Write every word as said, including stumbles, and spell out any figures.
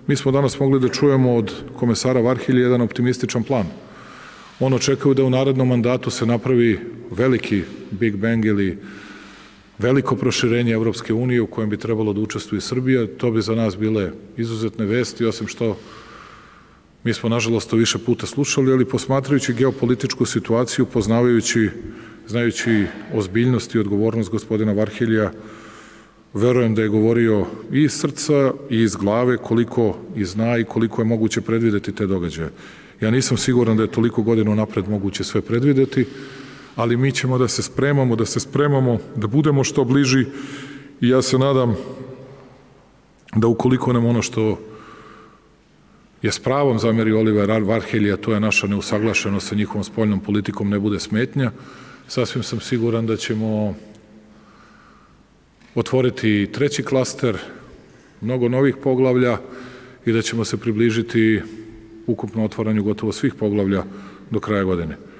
Mi smo danas mogli da čujemo od komesara Varhelje jedan optimističan plan. On očekuje da u narednom mandatu se napravi veliki Big Bang ili veliko proširenje Evropske unije u kojem bi trebalo da učestvuje Srbija. To bi za nas bile izuzetne vesti, osim što mi smo nažalost to više puta slušali, ali posmatrajući geopolitičku situaciju, poznavajući, znajući ozbiljnost i odgovornost gospodina Varhelja, verujem da je govorio i iz srca i iz glave koliko i zna i koliko je moguće predvideti te događaje. Ja nisam siguran da je toliko godina napred moguće sve predvideti, ali mi ćemo da se spremamo, da se spremamo, da budemo što bliži i ja se nadam da ukoliko nam ono što je s pravom zamerio Oliver Varhelji, a to je naša neusaglašenost sa njihovom spoljnom politikom, ne bude smetnja, sasvim sam siguran da ćemo otvoriti treći klaster, mnogo novih poglavlja i da ćemo se približiti ukupno otvaranju gotovo svih poglavlja do kraja godine.